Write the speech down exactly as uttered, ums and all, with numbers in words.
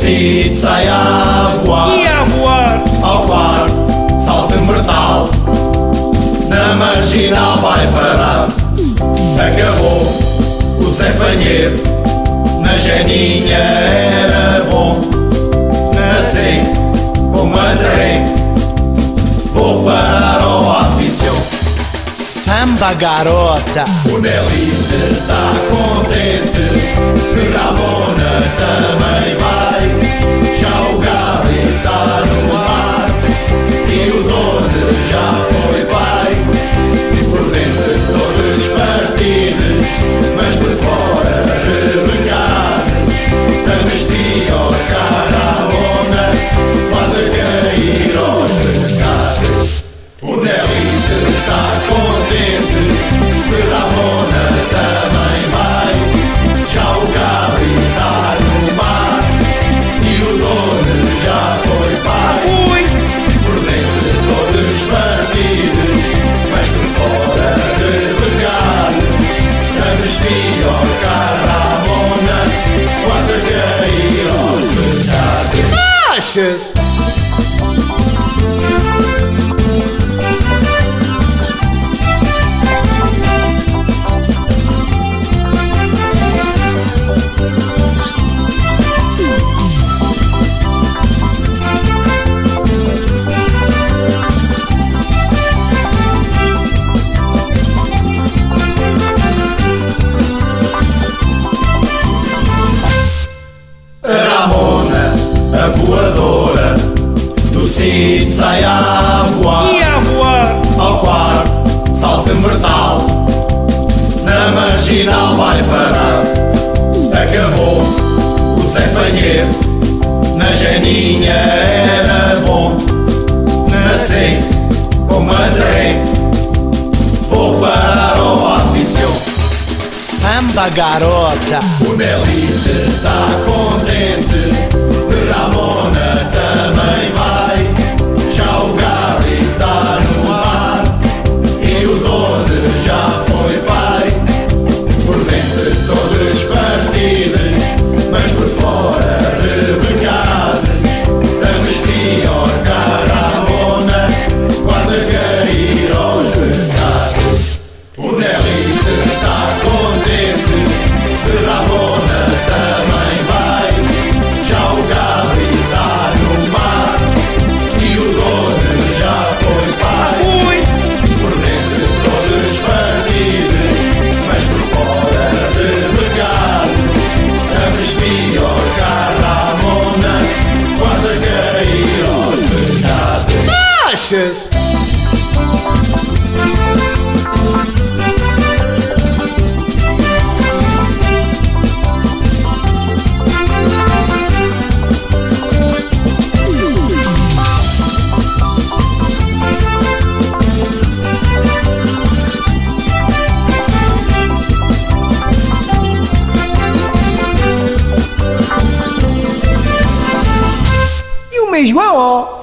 sítio sai a voar, E a voar, ao quarto, salto mortal, na marginal vai parar. Acabou o Zé Fanheiro, na Janinha era bom. Nasci com madré, vou parar ao aficião. samba garota. O Nelite está contente, que Ramona também vai. Já o Gabi está no ar e o Dona já foi pai. Por dentro todos partidos, mas por fora rebecados. A Mestia Caramona quase a cair aos mercados. O Nelite está contente, que Ramona também vai. Já o Gabi está no mar e o Dono já foi pai. Fui, Por dentro todos partidos, mas por fora rebecados. A Mestia Caramona quase a cair aos mercados. achas? Ramona, a voadora, do sítio sai a voar, E a voar, ao quarto, salto mortal, na marginal vai parar. Acabou o Zé Fanheiro, na Janinha era bom. Nasci com madré, vou parar ao aficião. samba garota. O Nelite está contente, que Ramona também vai. Já o Gabi está no mar e o Dono já foi pai. Por dentro todos partidos, mas por fora rebecados. A Mestia Caramona quase a cair aos mercados. O Nelite está contente, que Ramona também vai. Já o Gabi está no mar e o Dono já foi pai. Fui, Por dentro todos partidos, mas por fora rebecados. A Mestia Caramona quase a cair aos mercados. achas? E o mesmo, ó.